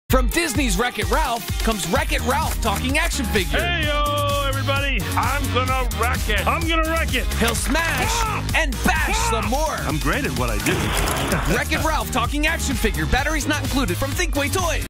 From Disney's Wreck-It Ralph comes Wreck-It Ralph talking action figure. Hey, yo, everybody. I'm gonna wreck it. I'm gonna wreck it. He'll smash and bash some more. I'm great at what I do. Wreck-It Ralph talking action figure. Batteries not included from Thinkway Toys.